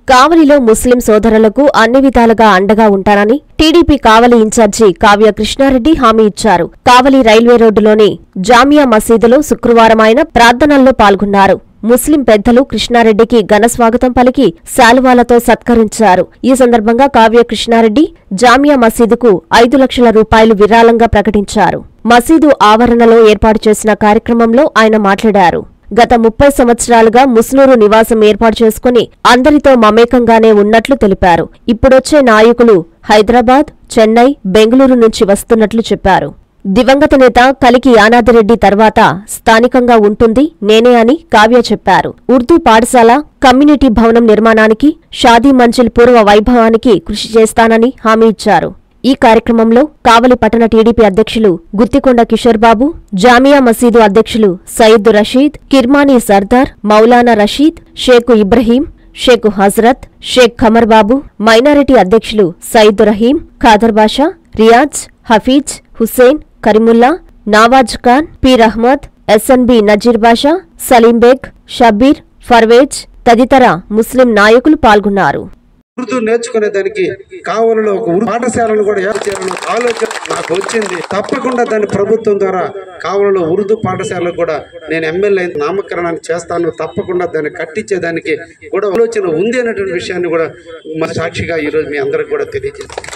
కావలిలో ముస్లిం సోదరులకు అన్ని విధాలుగా అండగా ఉంటానని టీడీపీ కావలి ఇన్ఛార్జి కావ్య కృష్ణారెడ్డి హామీ ఇచ్చారు. కావలి రైల్వే రోడ్డులోని జామియా మసీదులో శుక్రవారం ఆయన ప్రార్థనల్లో పాల్గొన్నారు. ముస్లిం పెద్దలు కృష్ణారెడ్డికి ఘన స్వాగతం పలికి శాలువాలతో సత్కరించారు. ఈ సందర్భంగా కావ్య కృష్ణారెడ్డి జామియా మసీదుకు 5 లక్షల రూపాయలు విరాళంగా ప్రకటించారు. మసీదు ఆవరణలో ఏర్పాటు చేసిన కార్యక్రమంలో ఆయన మాట్లాడారు. గత 30 సంవత్సరాలుగా ముస్నూరు నివాసం ఏర్పాటు చేసుకుని అందరితో మమేకంగానే ఉన్నట్లు తెలిపారు. ఇప్పుడొచ్చే నాయకులు హైదరాబాద్, చెన్నై, బెంగళూరు నుంచి వస్తున్నట్లు చెప్పారు. దివంగత నేత కలికి యానాదిరెడ్డి తర్వాత స్థానికంగా ఉంటుంది నేనే అని కావ్య చెప్పారు. ఉర్దూ పాఠశాల, కమ్యూనిటీ భవనం నిర్మాణానికి, షాదీ మంజిల్ పూర్వ వైభవానికి కృషి చేస్తానని హామీ ఇచ్చారు. ఈ కార్యక్రమంలో కావలి పట్టణ టీడీపీ అధ్యక్షులు గుత్తికొండ కిషోర్ బాబు, జామియా మసీదు అధ్యక్షులు సయీద్ రషీద్, కిర్మానీ సర్దార్, మౌలానా రషీద్, షేక్ ఇబ్రహీం, షేక్ హజరత్, షేక్ ఖమర్ బాబు, మైనారిటీ అధ్యక్షులు సయీద్ రహీం, ఖాదర్ బాషా, రియాజ్, హఫీజ్, హుస్సేన్, కరీముల్లా, నవాజ్ ఖాన్, పీర్ అహ్మద్, ఎస్ఎన్బి నజీర్ బాషా, సలీం బేగ్, షబీర్, ఫర్వేజ్ తదితర ముస్లిం నాయకులు పాల్గొన్నారు. ఉర్దూ నేర్చుకునేదానికి కావలిలో ఒక పాఠశాలను కూడా ఏర్పాటు ఆలోచన నాకు వచ్చింది. తప్పకుండా దాన్ని ప్రభుత్వం ద్వారా కావలిలో ఉర్దూ పాఠశాలకు కూడా నేను ఎమ్మెల్యే నామకరణాన్ని చేస్తాను. తప్పకుండా దాన్ని కట్టించేదానికి కూడా ఆలోచన ఉంది అనేటువంటి విషయాన్ని కూడా మన సాక్షిగా ఈరోజు మీ అందరికి కూడా తెలియజేస్తాను.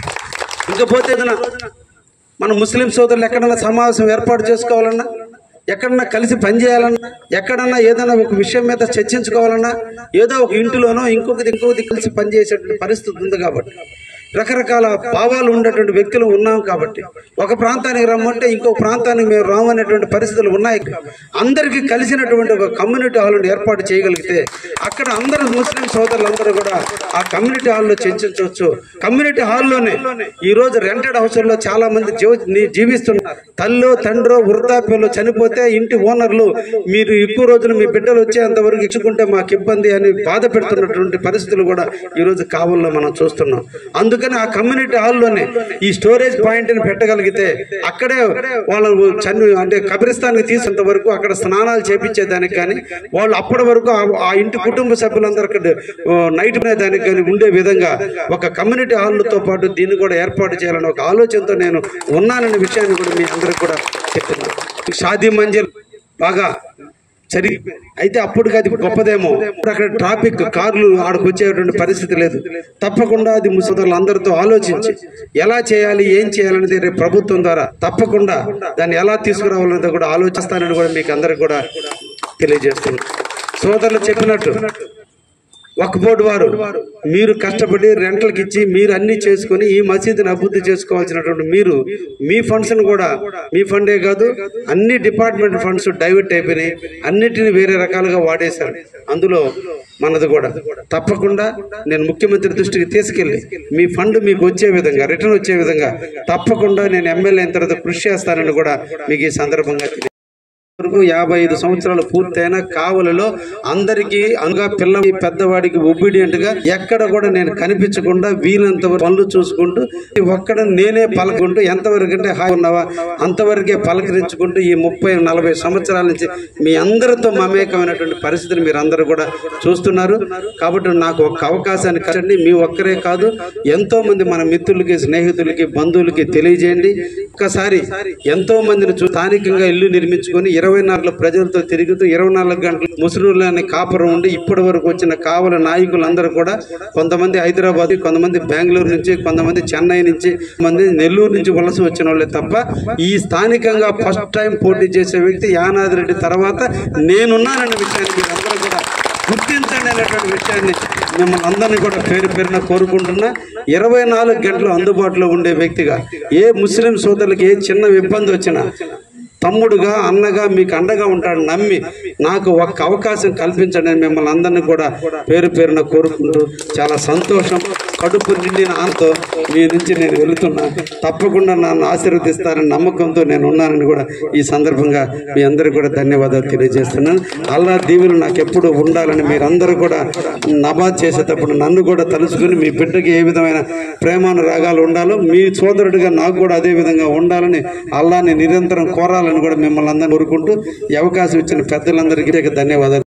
ఇంకపోతే మన ముస్లిం సోదరులు ఎక్కడన్నా సమావేశం ఏర్పాటు చేసుకోవాలన్నా, ఎక్కడన్నా కలిసి పనిచేయాలన్నా, ఎక్కడన్నా ఏదైనా ఒక విషయం మీద చర్చించుకోవాలన్నా, ఏదో ఒక ఇంటిలోనో ఇంకొకటి కలిసి పనిచేసేటువంటి పరిస్థితి ఉంది. కాబట్టి రకరకాల భావాలు ఉండేటువంటి వ్యక్తులు ఉన్నాం. కాబట్టి ఒక ప్రాంతానికి రమ్మంటే ఇంకొక ప్రాంతానికి మేము రామనేటువంటి పరిస్థితులు ఉన్నాయి. అందరికీ కలిసినటువంటి ఒక కమ్యూనిటీ హాల్ని ఏర్పాటు చేయగలిగితే అక్కడ అందరూ ముస్లిం సోదరులందరూ కూడా ఆ కమ్యూనిటీ హాల్లో చర్చించవచ్చు. కమ్యూనిటీ హాల్లోనే ఈరోజు రెంటెడ్ హౌస్లో చాలా మంది జీవిస్తున్నారు. తల్లో తండ్రో వృద్ధాప్యంలో చనిపోతే ఇంటి ఓనర్లు మీరు ఎక్కువ రోజులు మీ బిడ్డలు వచ్చేంత వరకు ఇచ్చుకుంటే మాకు ఇబ్బంది అని బాధ పెడుతున్నటువంటి పరిస్థితులు కూడా ఈరోజు కావల్లో మనం చూస్తున్నాం. అందుకని ఆ కమ్యూనిటీ హాల్లోనే ఈ స్టోరేజ్ పాయింట్ని పెట్టగలిగితే అక్కడే వాళ్ళు అంటే కబ్రిస్తాన్కి తీసేంత వరకు అక్కడ స్నానాలు చేపించేదానికి కానీ, వాళ్ళు అప్పటి వరకు ఆ ఇంటి కుటుంబ సభ్యులందరికీ నైట్ దానికి కానీ ఉండే విధంగా ఒక కమ్యూనిటీ హాల్తో పాటు దీన్ని కూడా ఏర్పాటు చేయాలని ఒక ఆలోచనతో నేను ఉన్నాననే విషయాన్ని కూడా మీ అందరికి కూడా చెప్తున్నాను. షాదీ మంజిల్ బాగా అయితే అప్పటికి అది గొప్పదేమో. అక్కడ ట్రాఫిక్ కార్లు ఆడకు వచ్చేటువంటి పరిస్థితి లేదు. తప్పకుండా అది ముసలి అందరితో ఆలోచించి ఎలా చేయాలి, ఏం చేయాలనేది రేపు ప్రభుత్వం ద్వారా తప్పకుండా దాన్ని ఎలా తీసుకురావాలనేది కూడా ఆలోచిస్తానని కూడా మీకు అందరికి కూడా తెలియజేస్తున్నాను. సోదరులు చెప్పినట్టు వక్ఫ్ బోర్డు వారు మీరు కష్టపడి రెంట్లకి ఇచ్చి మీరు అన్ని చేసుకుని ఈ మసీదుని అభివృద్ధి చేసుకోవాల్సినటువంటి మీరు మీ ఫండ్స్ను కూడా, మీ ఫండే కాదు అన్ని డిపార్ట్మెంట్ ఫండ్స్ డైవర్ట్ అయిపోయినాయి. అన్నిటిని వేరే రకాలుగా వాడేశారు. అందులో మనది కూడా తప్పకుండా నేను ముఖ్యమంత్రి దృష్టికి తీసుకెళ్ళి మీ ఫండ్ మీకు వచ్చే విధంగా, రిటర్న్ వచ్చే విధంగా తప్పకుండా నేను ఎమ్మెల్యే అయిన తర్వాత కృషి చేస్తానని కూడా మీకు ఈ సందర్భంగా 55 సంవత్సరాలు పూర్తయిన కావలిలో అందరికీ అంగా పిల్ల పెద్దవాడికి ఒబీడియంట్ గా ఎక్కడ కూడా నేను కనిపించకుండా వీలంత పనులు చూసుకుంటూ ఒక్కడ నేనే పలకుంటూ ఎంతవరకు అంటే హాయి ఉన్నావా అంతవరకే పలకరించుకుంటూ ఈ 30-40 సంవత్సరాల నుంచి మీ అందరితో మమేకమైనటువంటి పరిస్థితిని మీరు అందరూ కూడా చూస్తున్నారు. కాబట్టి నాకు ఒక అవకాశాన్ని కట్టండి. మీ ఒక్కరే కాదు, ఎంతో మంది మన మిత్రులకి, స్నేహితులకి, బంధువులకి తెలియజేయండి. ఒక్కసారి ఎంతో మందిని స్థానికంగా ఇల్లు నిర్మించుకొని 24 ప్రజలతో తిరుగుతూ 24 గంటలు ముసునూరులోని కాపురం ఉండి ఇప్పటి వరకు వచ్చిన కావలి నాయకులందరూ కూడా కొంతమంది హైదరాబాద్, కొంతమంది బెంగళూరు నుంచి, కొంతమంది చెన్నై నుంచి, కొంతమంది నెల్లూరు నుంచి వలస వచ్చిన వాళ్ళే తప్ప ఈ స్థానికంగా ఫస్ట్ టైం పోటీ చేసే వ్యక్తి యానాదిరెడ్డి తర్వాత నేనున్నానన్న విషయాన్ని మీరు అందరూ కూడా గుర్తించండి అనేటువంటి విషయాన్ని మిమ్మల్ని అందరినీ కూడా పేరు పేరున కోరుకుంటున్నా. 24 గంటలు అందుబాటులో ఉండే వ్యక్తిగా ఏ ముస్లిం సోదరులకి ఏ చిన్న ఇబ్బంది వచ్చినా తమ్ముడుగా, అన్నగా మీకు అండగా ఉంటాడు నమ్మి నాకు ఒక అవకాశం కల్పించండి అని మిమ్మల్ని అందరినీ కూడా పేరు పేరున కోరుకుంటూ చాలా సంతోషం, కడుపు నిండిన ఆనందంతో మీ నుంచి నేను వెళుతున్నా. తప్పకుండా నన్ను ఆశీర్వదిస్తారని నమ్మకంతో నేను ఉన్నానని కూడా ఈ సందర్భంగా మీ అందరికీ కూడా ధన్యవాదాలు తెలియజేస్తున్నాను. అల్లా దీవులు నాకు ఎప్పుడు ఉండాలని మీరందరూ కూడా నమాజ్ చేసేటప్పుడు నన్ను కూడా తలుచుకుని మీ బిడ్డకి ఏ విధమైన ప్రేమానురాగాలు ఉండాలో మీ సోదరుడిగా నాకు కూడా అదే విధంగా ఉండాలని అల్లాని నిరంతరం కోరాలని కూడా మిమ్మల్ని అందరినీ కోరుకుంటూ ఈ అవకాశం ఇచ్చిన పెద్దలందరికీ ధన్యవాదాలు.